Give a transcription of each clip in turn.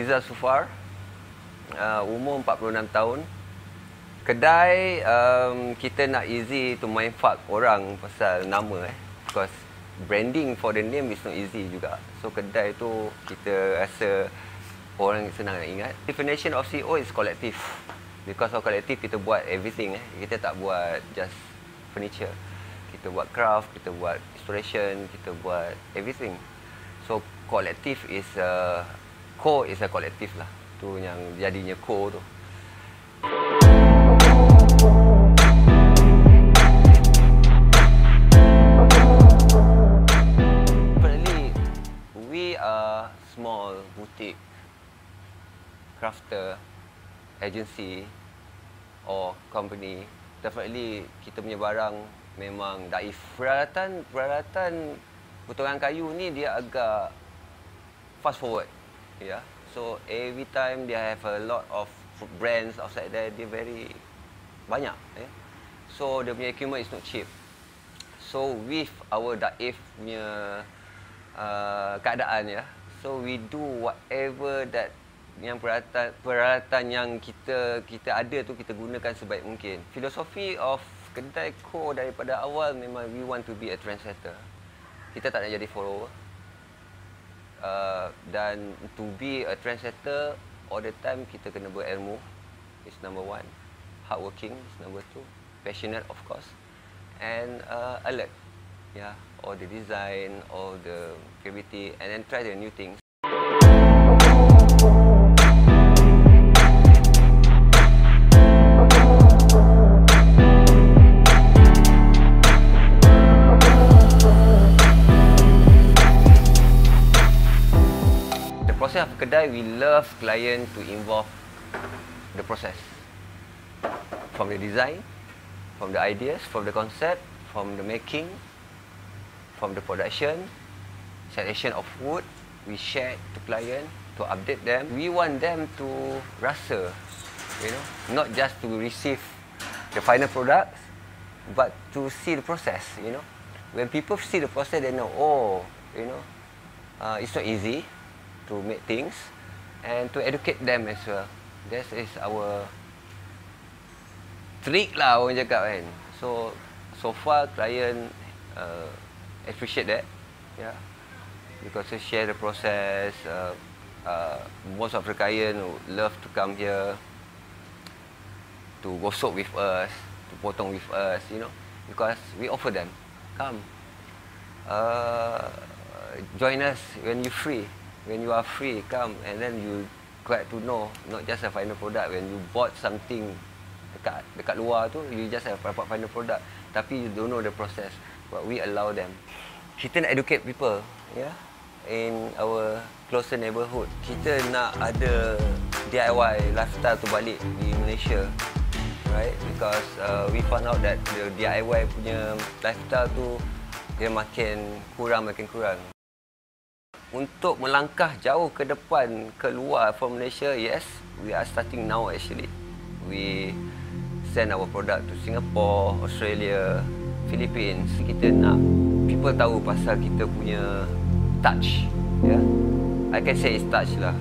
Rizal Sufar, umur 46 tahun. Kedai, kita nak easy to mind fuck orang pasal nama because branding for the name is not easy juga. So kedai tu kita rasa orang senang nak ingat. Definition of CEO is collective. Because of collective kita buat everything Kita tak buat just furniture. Kita buat craft, kita buat restoration, kita buat everything. So collective is core is a collective lah. Tu yang jadinya core tu. We are small boutique crafter agency or company. Definitely kita punya barang memang daif. Peralatan potongan kayu ni dia agak fast forward, yeah. So every time they have a lot of brands outside there, dia very banyak, So the punya equipment is not cheap. So with our daif punya keadaan, so we do whatever that yang peralatan yang kita ada tu kita gunakan sebaik mungkin. Filosofi of kedai core daripada awal memang we want to be a trendsetter. Kita tak nak jadi follower. Dan to be a trendsetter all the time kita kena berilmu is number one. Hardworking is number two. Passionate of course. And alert. Yeah, all the design, all the creativity, and then try the new things. The process of kedai, we love client to involve the process. From the design, from the ideas, from the concept, from the making, from the production, selection of wood, we share to client to update them. We want them to rasa, not just to receive the final product, but to see the process, When people see the process, they know, it's not easy to make things, and to educate them as well. That is our trick lah orang cakap kan. So far client appreciate that, because they share the process. Most of the client love to come here to gosok with us, to potong with us, because we offer them, come, join us when you free. When you are free, come, and then you get to know not just a final product. When you bought something dekat luar tu, you just have dapat final product, tapi you don't know the process. But we allow them. Kita nak educate people, in our closer neighborhood. Kita nak ada DIY lifestyle tu balik di Malaysia, right? Because we found out that the DIY punya lifestyle tu dia makin kurang. Untuk melangkah jauh ke depan, keluar from Malaysia, yes, we are starting now actually. We send our product to Singapore, Australia, Philippines. Kita nak people tahu pasal kita punya touch, I can say it's touch lah.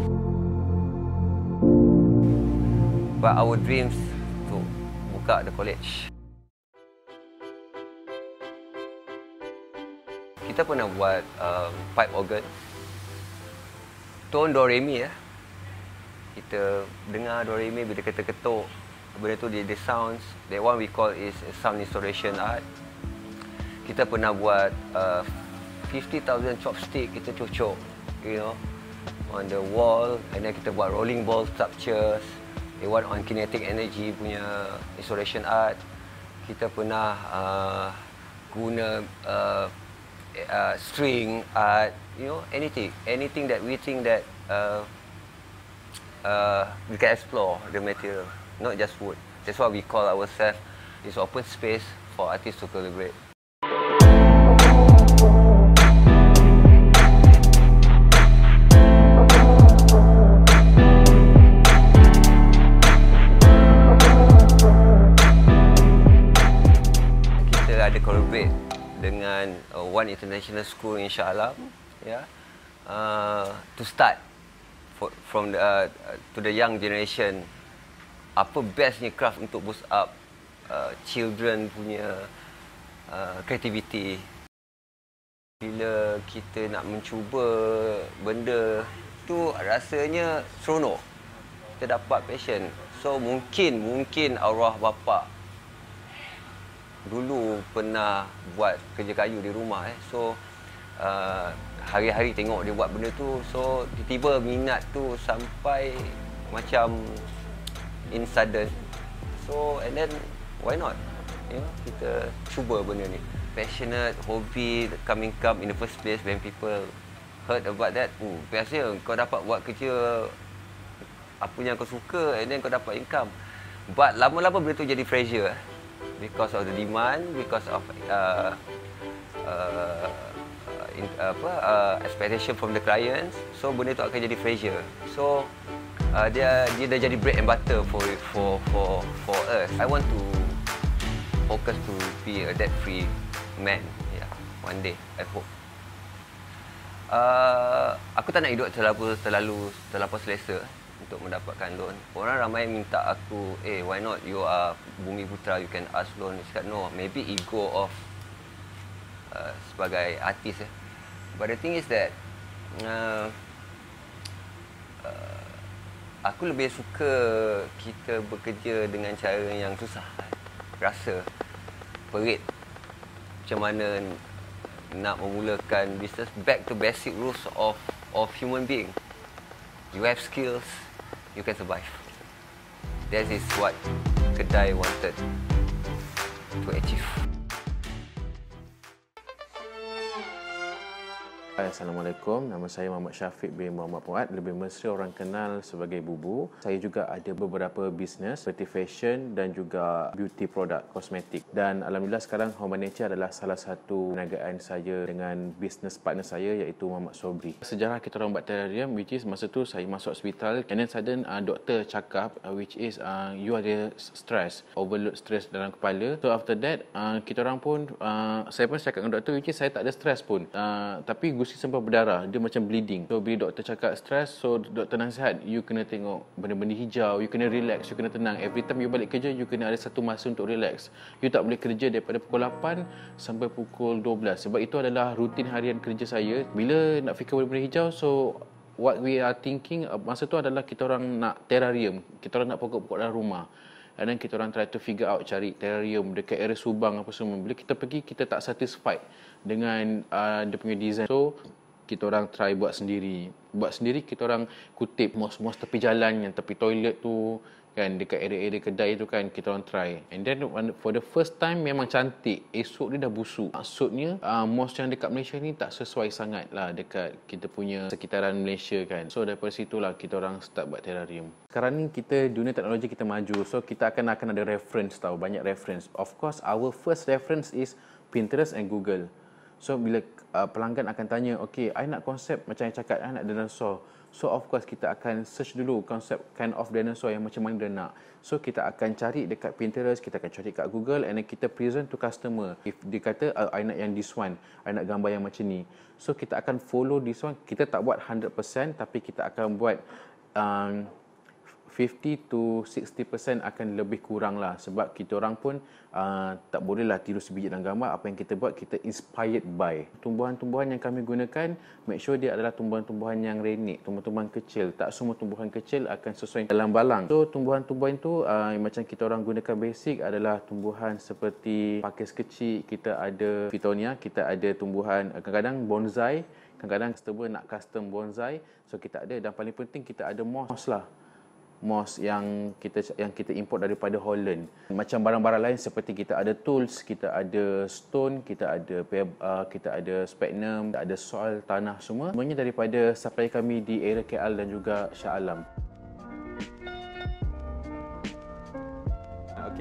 But our dreams to buka the college. Kita pernah buat pipe organ, tone do re mi. Kita dengar do re mi bila kita ketuk, benda tu dia sounds. That one we call is sound installation art. Kita pernah buat 50,000 chopstick kita cucuk, on the wall, and then kita buat rolling ball sculptures. They want on kinetic energy punya installation art. Kita pernah guna string art, anything that we think that we can explore the material, not just wood. That's why we call ourselves this open space for artists to collaborate. Kita ada collaborate dengan one international school insya-Allah, to start from the, to the young generation, apa bestnya craft untuk boost up children punya creativity. Bila kita nak mencuba benda tu, rasanya seronok. Kita dapat passion. So mungkin arwah bapa dulu pernah buat kerja kayu di rumah. So hari-hari tengok dia buat benda tu. So tiba-tiba minat tu sampai macam in sudden. So and then why not? Kita cuba benda ni. Passionate, hobby, come in the first place when people heard about that. Biasanya kau dapat buat kerja apa yang kau suka and then kau dapat income. But lama-lama benda tu jadi pressure because of the demand, because of expectation from the clients. So benda tu akan jadi pressure. So dia dah jadi bread and butter for us. I want to focus to be a debt free man, one day I hope. Aku tak nak hidup terlalu selesa untuk mendapatkan loan. Orang ramai minta aku, why not, you are Bumi Putra, you can ask loan. Cakap no, maybe ego of sebagai artis. But the thing is that aku lebih suka kita bekerja dengan cara yang susah. Rasa perit macam mana nak memulakan bisnes, back to basic rules of human being. You have skills, you can survive. That is what Kedai wanted to achieve. Assalamualaikum, nama saya Muhammad Syafiq bin Muhammad Puat, lebih mesra orang kenal sebagai Bubu. Saya juga ada beberapa bisnes seperti fashion dan juga beauty product, kosmetik. Dan alhamdulillah sekarang HomeByNature adalah salah satu perniagaan saya dengan bisnes partner saya iaitu Muhammad Sobri. Sejarah kita orang buat terrarium, which is masa tu saya masuk hospital and then sudden doktor cakap which is you ada stress, overload stress dalam kepala. So after that kita orang pun saya pun cakap dengan doktor which is saya tak ada stress pun, tapi gusi sembah berdarah, dia macam bleeding. So bila doktor cakap stress, so doktor nasihat you kena tengok benda-benda hijau, you kena relax, you kena tenang. Every time you balik kerja, you kena ada satu masa untuk relax. You tak boleh kerja daripada pukul 8 sampai pukul 12 sebab itu adalah rutin harian kerja saya. Bila nak fikir benda-benda hijau, so what we are thinking masa tu adalah kita orang nak terrarium, kita orang nak pokok-pokok dalam rumah. And then kita orang try to figure out, cari terrarium dekat area Subang apa semua. Bila kita pergi, kita tak satisfied dengan dia punya design. So kita orang try buat sendiri. Buat sendiri, kita orang kutip mos-mos tepi jalan, yang tepi toilet tu kan, dekat area-area kedai tu kan, kita orang try. And then for the first time memang cantik, esok dia dah busuk. Maksudnya mos yang dekat Malaysia ni tak sesuai sangat lah dekat kita punya sekitaran Malaysia kan. So daripada situlah kita orang start buat terrarium. Sekarang ni kita, dunia teknologi kita maju, so kita akan ada reference tau, banyak reference. Of course our first reference is Pinterest and Google. So bila pelanggan akan tanya, okay, I nak konsep macam yang cakap, I nak dinosaur. So of course kita akan search dulu konsep kind of dinosaur yang macam mana dia nak. So kita akan cari dekat Pinterest, kita akan cari kat Google and then kita present to customer. If dia kata, I nak yang this one, I nak gambar yang macam ni. So kita akan follow this one. Kita tak buat 100% tapi kita akan buat 50 to 60% akan lebih kurang lah, sebab kita orang pun tak bolehlah tiru sebiji dalam gambar. Apa yang kita buat, kita inspired by. Tumbuhan-tumbuhan yang kami gunakan, make sure dia adalah tumbuhan-tumbuhan yang renik, tumbuhan-tumbuhan kecil. Tak semua tumbuhan kecil akan sesuai dalam balang. So tumbuhan-tumbuhan tu macam kita orang gunakan basic adalah tumbuhan seperti pakis kecil, kita ada Fitonia, kita ada tumbuhan kadang-kadang bonsai, kadang-kadang customer nak custom bonsai, so kita ada. Dan paling penting kita ada moss lah, moss yang kita import daripada Holland. Macam barang-barang lain seperti kita ada tools, kita ada stone, kita ada sphagnum, ada soil, tanah, semuanya daripada supply kami di area KL dan juga Shah Alam.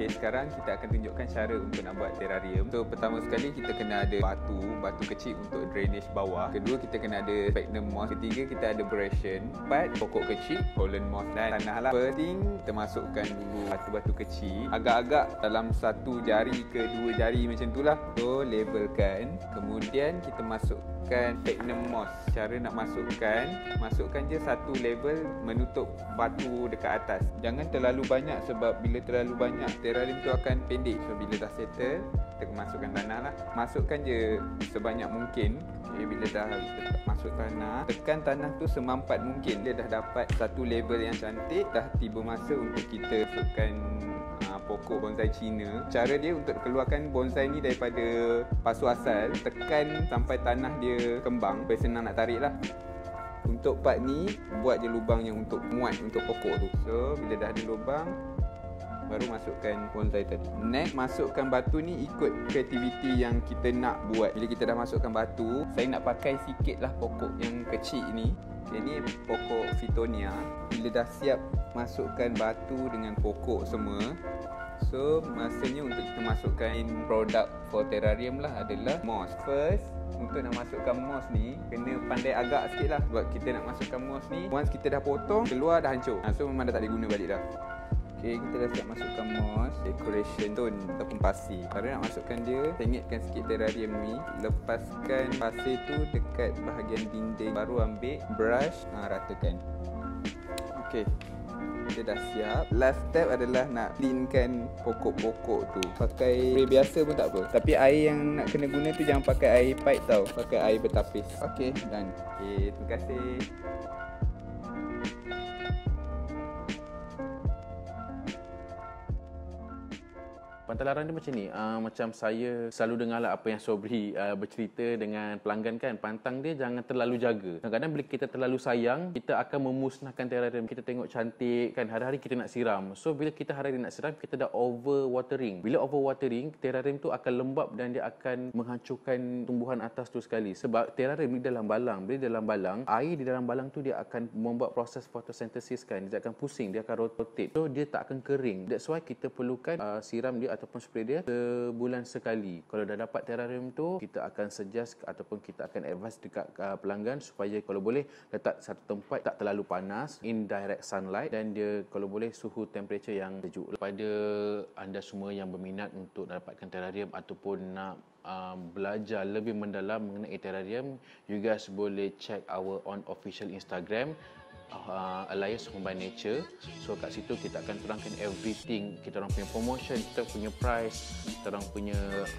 Okey, sekarang kita akan tunjukkan cara untuk nak buat terrarium. So, pertama sekali kita kena ada batu kecil untuk drainage bawah. Kedua, kita kena ada sphagnum moss. Ketiga, kita ada abrasion. Empat, pokok kecil, Holland moss dan tanah lah. Penting, kita masukkan dulu batu-batu kecil. Agak-agak dalam 1 jari ke 2 jari macam tu lah. So, labelkan. Kemudian, kita masukkan sphagnum moss. Cara nak masukkan je 1 label menutup batu dekat atas. Jangan terlalu banyak sebab bila terlalu banyak terrarium tu akan pendek. So bila dah settle, kita masukkan tanah lah. Masukkan je sebanyak mungkin. Okay, bila dah masuk tanah, tekan tanah tu semampat mungkin. Dia dah dapat 1 label yang cantik. Dah tiba masa untuk kita masukkan pokok bonsai Cina. Cara dia untuk keluarkan bonsai ni daripada pasu asal, tekan sampai tanah dia kembang. Supaya senang nak tarik lah. Untuk part ni, buat je lubang yang untuk muat untuk pokok tu. So bila dah ada lubang, baru masukkan bonsai tadi. Next, masukkan batu ni ikut kreativiti yang kita nak buat. Bila kita dah masukkan batu, saya nak pakai sikit lah pokok yang kecil ni. Ini pokok Fitonia. Bila dah siap masukkan batu dengan pokok semua, so masanya untuk kita masukkan produk for terrarium lah adalah moss. First, untuk nak masukkan moss ni, kena pandai agak sikit lah. Sebab kita nak masukkan moss ni, once kita dah potong, keluar dah hancur. So memang dah tak boleh guna balik dah. Okay, kita dah siap masukkan moss, decoration stone ataupun pasir. Cara nak masukkan dia, sengitkan sikit terrarium ni. Lepaskan pasir tu dekat bahagian dinding. Baru ambil brush, ratakan. Okay, kita dah siap. Last step adalah nak cleankan pokok-pokok tu. Pakai spray biasa pun tak apa. Tapi air yang nak kena guna tu jangan pakai air pipe tau. Pakai air bertapis. Okay, done. Okay, terima kasih. Pantalaran dia macam ni, macam saya selalu dengar lah apa yang Sobri bercerita dengan pelanggan kan, pantang dia jangan terlalu jaga. Kadang-kadang bila kita terlalu sayang, kita akan memusnahkan terrarium. Kita tengok cantik kan, hari-hari kita nak siram. So bila kita hari-hari nak siram, kita dah over watering. Bila over watering, terrarium tu akan lembab dan dia akan menghancurkan tumbuhan atas tu sekali. Sebab terrarium ni dalam balang. Bila dalam balang, air di dalam balang tu dia akan membuat proses photosynthesis kan. Dia akan pusing, dia akan rotate. So dia tak akan kering. That's why kita perlukan siram dia ataupun spray dia sebulan sekali. Kalau dah dapat terrarium tu, kita akan suggest ataupun kita akan advise dekat pelanggan supaya kalau boleh letak satu tempat tak terlalu panas, indirect sunlight, dan dia kalau boleh suhu temperature yang sejuk. Pada anda semua yang berminat untuk dapatkan terrarium ataupun nak belajar lebih mendalam mengenai terrarium, you guys boleh check our on official Instagram, Alias HomeByNature. So kat situ kita akan terangkan everything, kita orang punya promotion, kita punya price, kita orang punya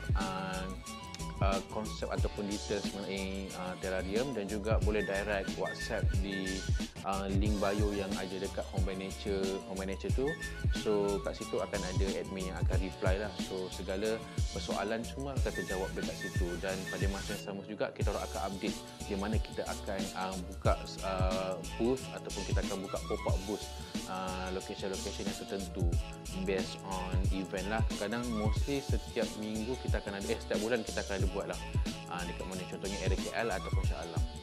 konsep ataupun details mengenai terrarium, dan juga boleh direct WhatsApp di link bio yang ada dekat HomeByNature tu. So kat situ akan ada admin yang akan reply lah. So segala persoalan semua akan terjawab dekat situ, dan pada masa yang sama juga kita orang akan update di mana kita akan buka booth ataupun kita akan buka pop-up booth location-location yang tertentu based on event lah. Kadang mostly setiap minggu kita akan ada, setiap bulan kita akan ada buat lah dekat mana, contohnya area KL ataupun Shah Alam.